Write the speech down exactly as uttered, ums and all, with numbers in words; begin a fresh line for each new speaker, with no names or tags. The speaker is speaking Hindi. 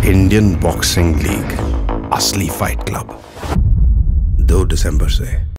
इंडियन बॉक्सिंग लीग, असली फाइट क्लब, दो दिसंबर से।